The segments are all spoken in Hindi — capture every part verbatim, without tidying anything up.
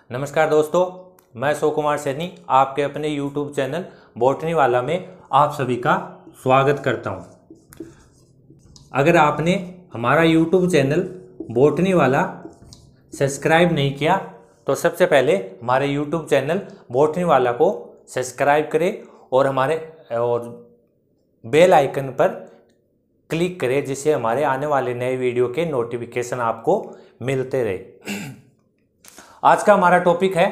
नमस्कार दोस्तों, मैं सो कुमार सैनी आपके अपने यूट्यूब चैनल बॉटनी वाला में आप सभी का स्वागत करता हूं। अगर आपने हमारा यूट्यूब चैनल बॉटनी वाला सब्सक्राइब नहीं किया तो सबसे पहले हमारे यूट्यूब चैनल बॉटनी वाला को सब्सक्राइब करें और हमारे और बेल आइकन पर क्लिक करें, जिससे हमारे आने वाले नए वीडियो के नोटिफिकेशन आपको मिलते रहे। आज का हमारा टॉपिक है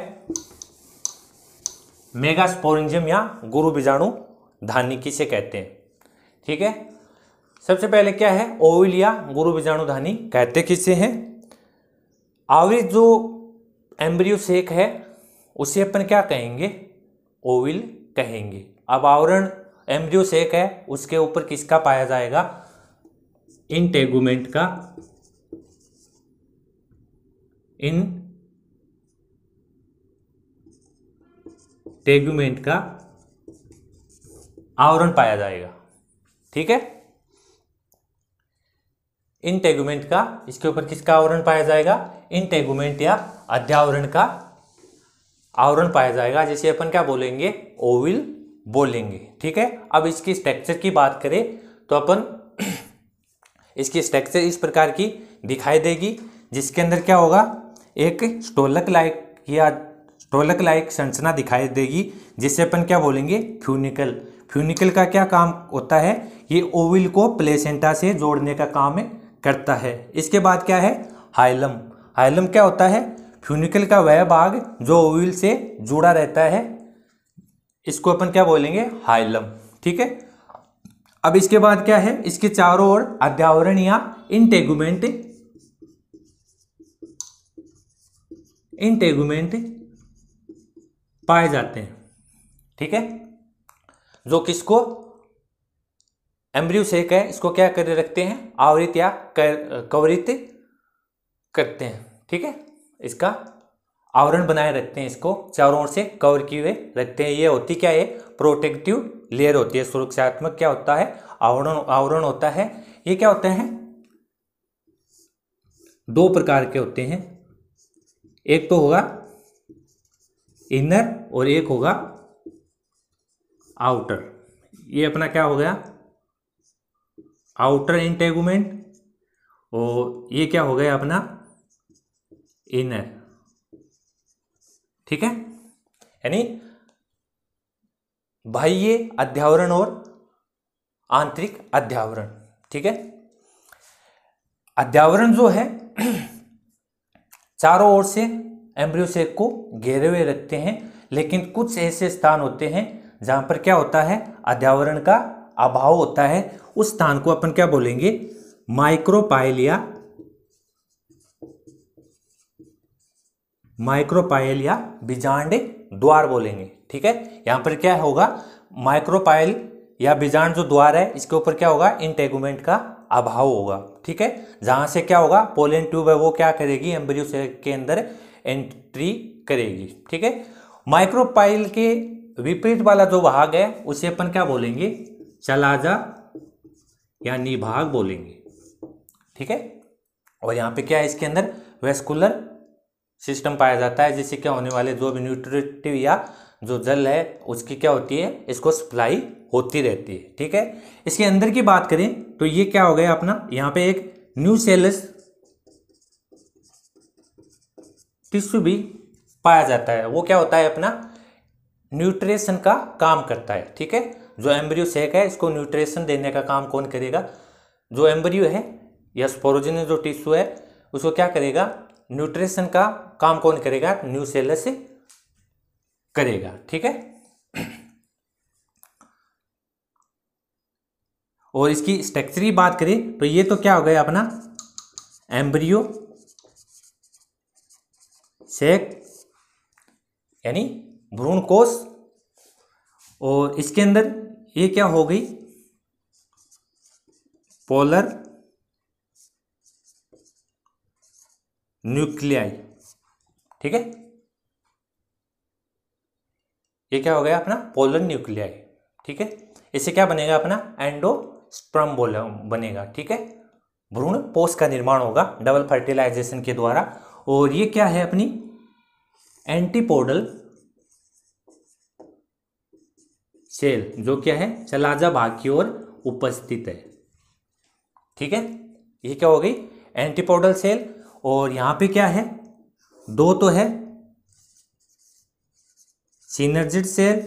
मेगास्पोरेंजियम या गुरु बीजाणु धानी किसे कहते हैं। ठीक है, सबसे पहले क्या है ओविल या गुरु बीजाणु धानी कहते किसे हैं। आवृत जो एम्ब्रियो सेक है उसे अपन क्या कहेंगे, ओविल कहेंगे। अब आवरण एम्ब्रियो सेक है उसके ऊपर किसका पाया जाएगा, इंटेगुमेंट का इन टेगुमेंट का आवरण पाया जाएगा। ठीक है, इन टेगुमेंट का इसके ऊपर किसका आवरण पाया जाएगा, इन टेगुमेंट या अध्यावरण का आवरण पाया जाएगा, जिसे अपन क्या बोलेंगे, ओविल बोलेंगे। ठीक है, अब इसकी स्ट्रक्चर की बात करें तो अपन इसकी स्ट्रक्चर इस प्रकार की दिखाई देगी, जिसके अंदर क्या होगा, एक स्टोलक लाइक या स्टोलक लाइक संरचना दिखाई देगी, जिससे अपन क्या बोलेंगे, फ्यूनिकल। फ्यूनिकल का क्या काम होता है, ये ओविल को प्लेसेंटा से जोड़ने का काम करता है। इसके बाद क्या है, हाइलम। हाइलम क्या होता है, फ्यूनिकल का वह भाग जो ओविल से जुड़ा रहता है, इसको अपन क्या बोलेंगे, हाइलम। ठीक है, अब इसके बाद क्या है, इसके चारों ओर अध्यावरण या इंटेगुमेंट इंटेगुमेंट पाए जाते हैं। ठीक है, जो किसको एम्ब्रियो सेक है इसको क्या कर रखते हैं, आवृत या कवरित करते हैं। ठीक है, इसका आवरण बनाए रखते हैं, इसको चारों ओर से कवर किए हुए रखते हैं। ये होती क्या है, प्रोटेक्टिव लेयर होती है, सुरक्षात्मक क्या होता है, आवरण आवरण होता है। ये क्या होते हैं, दो प्रकार के होते हैं, एक तो होगा इनर और एक होगा आउटर। ये अपना क्या हो गया, आउटर इंटेगुमेंट, और ये क्या हो गया अपना इनर। ठीक है, यानी बाह्य अध्यावरण और आंतरिक अध्यावरण। ठीक है, अध्यावरण जो है चारों ओर से एम्ब्रियो सेक को घेरे हुए रखते हैं, लेकिन कुछ ऐसे स्थान होते हैं जहां पर क्या होता है, अध्यावरण का अभाव होता है। उस स्थान को अपन क्या बोलेंगे, माइक्रोपाइल या माइक्रोपाइल या बीजांड द्वार बोलेंगे। ठीक है, यहां पर क्या होगा, माइक्रोपाइल या बीजांड जो द्वार है इसके ऊपर क्या होगा, इंटेगुमेंट का अभाव होगा। ठीक है, जहां से क्या होगा, पोलन ट्यूब है वो क्या करेगी, एम्ब्रियो सेक के अंदर एंट्री करेगी। ठीक है, माइक्रोपाइल के विपरीत वाला जो भाग है उसे अपन क्या बोलेंगे, चलाजा या निभाग बोलेंगे। ठीक है, और यहाँ पे क्या है, इसके अंदर वेस्कुलर सिस्टम पाया जाता है, जिससे क्या होने वाले जो भी न्यूट्रिटिव या जो जल है उसकी क्या होती है, इसको सप्लाई होती रहती है। ठीक है, इसके अंदर की बात करें तो ये क्या हो गया अपना, यहाँ पे एक न्यूसेलस टिश्यू भी पाया जाता है। वो क्या होता है, अपना न्यूट्रिशन का काम करता है। ठीक है, जो एम्ब्रियो सेक है इसको न्यूट्रिशन देने का काम कौन करेगा, जो एम्ब्रियो है या स्पोरोजेनिक जो टिश्यू है उसको क्या करेगा, न्यूट्रिशन का काम कौन करेगा, न्यूसेलस करेगा। ठीक है, और इसकी स्ट्रक्चर की बात करें तो ये तो क्या हो गया अपना एम्ब्रियो सेक यानी भ्रूण कोश, और इसके अंदर ये क्या हो गई, पोलर न्यूक्लियाई। ठीक है, ये क्या हो गया अपना पोलर न्यूक्लियाई। ठीक है, इससे क्या बनेगा अपना एंडोस्पर्म बोला बनेगा। ठीक है, भ्रूण पोष का निर्माण होगा डबल फर्टिलाइजेशन के द्वारा। और ये क्या है अपनी एंटीपोडल सेल जो क्या है, चलाजा भाग की ओर उपस्थित है। ठीक है, ये क्या हो गई, एंटीपोडल सेल। और यहां पे क्या है, दो तो है सिनर्जिड सेल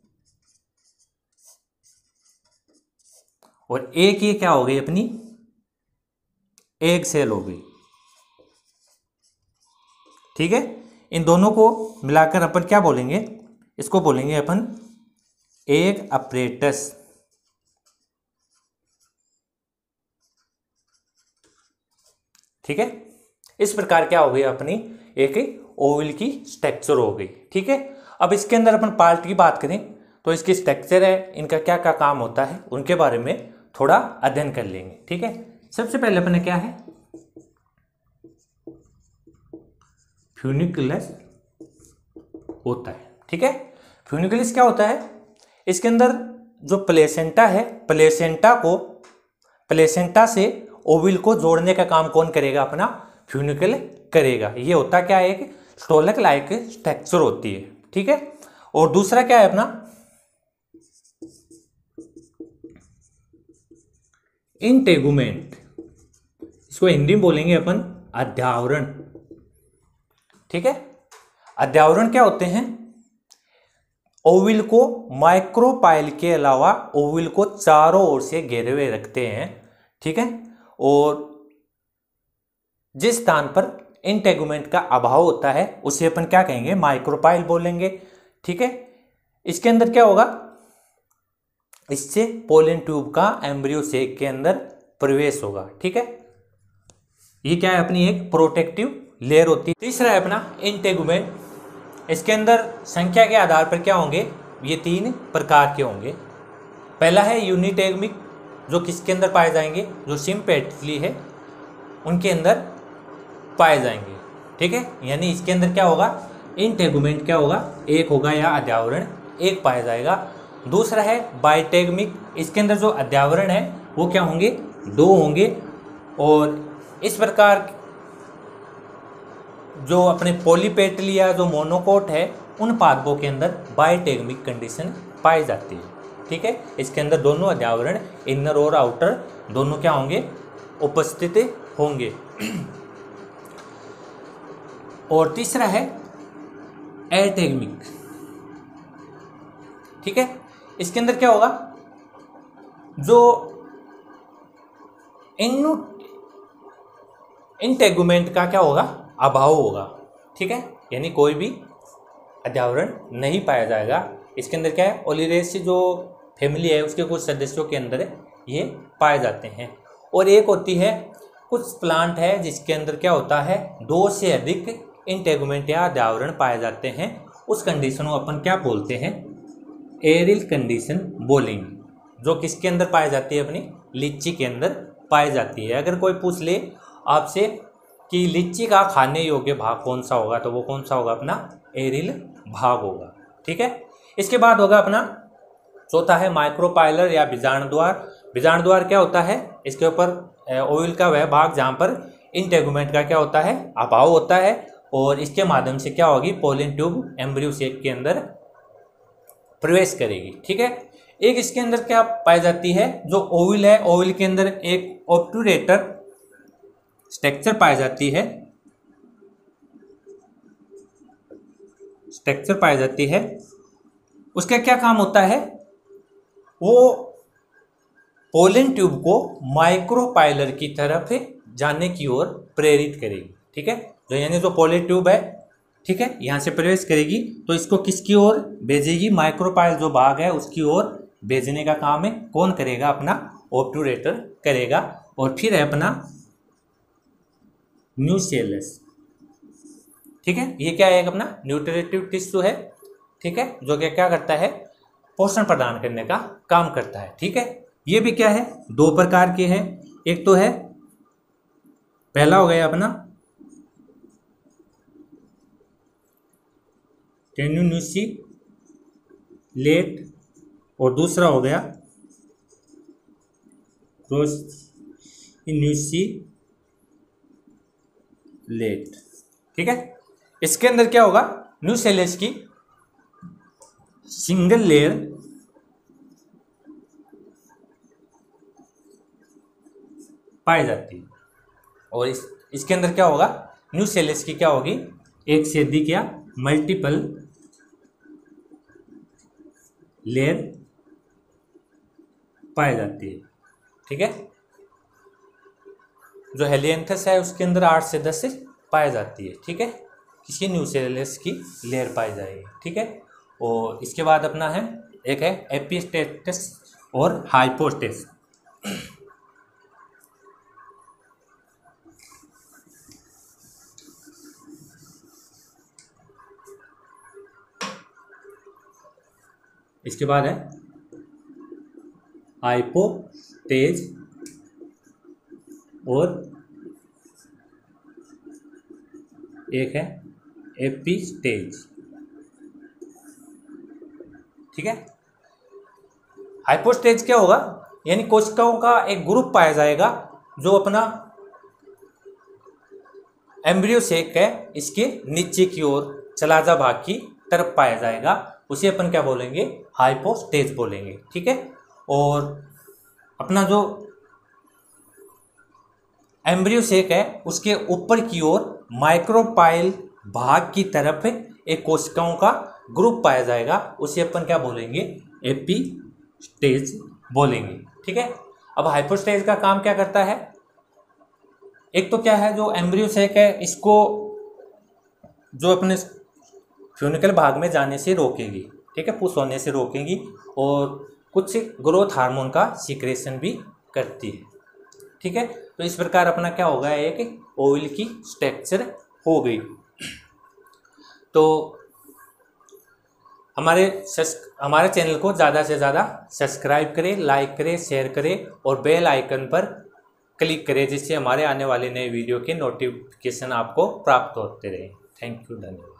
और एक ये क्या हो गई अपनी एग सेल हो गई। ठीक है, इन दोनों को मिलाकर अपन क्या बोलेंगे, इसको बोलेंगे अपन एग अपरेटस। ठीक है, इस प्रकार क्या हो गई अपनी एक ओवल की स्ट्रक्चर हो गई। ठीक है, अब इसके अंदर अपन पार्ट की बात करें तो इसकी स्ट्रक्चर है, इनका क्या क्या काम होता है, उनके बारे में थोड़ा अध्ययन कर लेंगे। ठीक है, सबसे पहले अपने क्या है, फ्यूनिकुलस होता है। ठीक है, फ्यूनिकुलस क्या होता है, इसके अंदर जो प्लेसेंटा है, प्लेसेंटा को प्लेसेंटा से ओविल को जोड़ने का काम कौन करेगा, अपना फ्यूनिकल करेगा। ये होता क्या है, एक स्टोलक लाइक स्ट्रक्चर होती है। ठीक है, और दूसरा क्या है अपना इंटेगुमेंट, इसको हिंदी में बोलेंगे अपन अध्यावरण। ठीक है, अध्यावरण क्या होते हैं, ओविल को माइक्रोपाइल के अलावा ओविल को चारों ओर से घेरे हुए रखते हैं। ठीक है, और जिस स्थान पर इंटेगुमेंट का अभाव होता है उसे अपन क्या कहेंगे, माइक्रोपाइल बोलेंगे। ठीक है, इसके अंदर क्या होगा, इससे पोलन ट्यूब का एम्ब्रियो सेक के अंदर प्रवेश होगा। ठीक है, ये क्या है, अपनी एक प्रोटेक्टिव लेयर होती है। तीसरा है अपना इंटेगुमेंट, इसके अंदर संख्या के आधार पर क्या होंगे, ये तीन प्रकार के होंगे। पहला है यूनिटेगमिक, जो किसके अंदर पाए जाएंगे, जो सिम्पेटली है उनके अंदर पाए जाएंगे। ठीक है, यानी इसके अंदर क्या होगा, इंटेगुमेंट क्या होगा, एक होगा या अध्यावरण एक पाया जाएगा। दूसरा है बाइटेगमिक, इसके अंदर जो अध्यावरण है वो क्या होंगे, दो होंगे। और इस प्रकार जो अपने पॉलीपेटली या जो मोनोकोट है उन पादपों के अंदर बाइटेगमिक कंडीशन पाई जाती है। ठीक है, इसके अंदर दोनों अध्यावरण इनर और आउटर दोनों क्या होंगे, उपस्थित होंगे। और तीसरा है एटेगमिक। ठीक है, इसके अंदर क्या होगा, जो इनु इंटेगुमेंट का क्या होगा, अभाव होगा। ठीक है, यानी कोई भी अध्यावरण नहीं पाया जाएगा। इसके अंदर क्या है, ओलिरेसी जो फैमिली है उसके कुछ सदस्यों के अंदर ये पाए जाते हैं। और एक होती है, कुछ प्लांट है जिसके अंदर क्या होता है, दो से अधिक इंटेगुमेंट या अध्यावरण पाए जाते हैं। उस कंडीशन को अपन क्या बोलते हैं, एरिल कंडीशन बोलेंगे, जो किसके अंदर पाई जाती है, अपनी लीची के अंदर पाई जाती है। अगर कोई पूछ ले आपसे कि लीची का खाने योग्य भाग कौन सा होगा, तो वो कौन सा होगा, अपना एरिल भाग होगा। ठीक है, इसके बाद होगा अपना चौथा है माइक्रोपाइलर या बीजाणु द्वार। बीजाणु द्वार क्या होता है, इसके ऊपर ऑयल का वह भाग जहाँ पर इंटेगुमेंट का क्या होता है, अभाव होता है, और इसके माध्यम से क्या होगी, पोलन ट्यूब एम्ब्रियो सेक के अंदर प्रवेश करेगी। ठीक है, एक इसके अंदर क्या पाई जाती है, जो ओविल है, ओविल के अंदर एक ऑब्टूरेटर स्ट्रक्चर पाई जाती है, स्ट्रक्चर पाई जाती है। उसका क्या काम होता है, वो पोलन ट्यूब को माइक्रोपाइलर की तरफ जाने की ओर प्रेरित करेगी। ठीक है, जो यानी जो पोलन ट्यूब है, ठीक है, यहाँ से प्रवेश करेगी तो इसको किसकी ओर भेजेगी, माइक्रोपाइल जो भाग है उसकी ओर भेजने का काम है कौन करेगा, अपना ऑब्टूरेटर करेगा। और फिर है अपना न्यूसेलस। ठीक है, ये क्या है, अपना न्यूट्रिटिव टिश्यू है। ठीक है, जो क्या क्या करता है, पोषण प्रदान करने का काम करता है। ठीक है, ये भी क्या है, दो प्रकार के हैं। एक तो है, पहला हो गया अपना टेन्यून्यूसीलेट और दूसरा हो गया प्रोसिन्यूसीलेट। ठीक है, इसके अंदर क्या होगा, न्यूसेलेज की सिंगल लेयर पाई जाती है। और इस इसके अंदर क्या होगा, न्यूसेलेज की क्या होगी, एक से अधिक या मल्टीपल लेयर पाई जाती है। ठीक है, जो हेलियंथस है उसके अंदर आठ से दस पाई जाती है। ठीक है, किसी न्यूसेलेज की लेयर पाई जाएगी। ठीक है, और इसके बाद अपना है एक है एपिस्टेटस और हाइपोस्टेस। इसके बाद है हाइपोस्टेज और एक है एपिस्टेज। ठीक है, हाइपोस्टेज क्या होगा, यानी कोशिकाओं का एक ग्रुप पाया जाएगा जो अपना एम्ब्रियो सेक है इसके नीचे की ओर चलाजा भाग की तरफ पाया जाएगा, उसे अपन क्या बोलेंगे, हाइपोस्टेज बोलेंगे। ठीक है, और अपना जो एम्ब्रियो सेक है उसके ऊपर की ओर माइक्रोपाइल भाग की तरफ एक कोशिकाओं का ग्रुप पाया जाएगा, उसे अपन क्या बोलेंगे, एपिस्टेज बोलेंगे। ठीक है, अब हाइपोस्टेज का काम क्या करता है, एक तो क्या है, जो एम्ब्रियो सेक है इसको जो अपने फ्यूनिकल भाग में जाने से रोकेगी। ठीक है, पुश होने से रोकेगी और कुछ ग्रोथ हार्मोन का सीक्रेशन भी करती है। ठीक है, तो इस प्रकार अपना क्या होगा, एक ओवल की स्ट्रक्चर हो गई। तो हमारे हमारे चैनल को ज़्यादा से ज़्यादा सब्सक्राइब करें, लाइक करें, शेयर करें और बेल आइकन पर क्लिक करें, जिससे हमारे आने वाले नए वीडियो के नोटिफिकेशन आपको प्राप्त होते रहें। थैंक यू, धन्यवाद।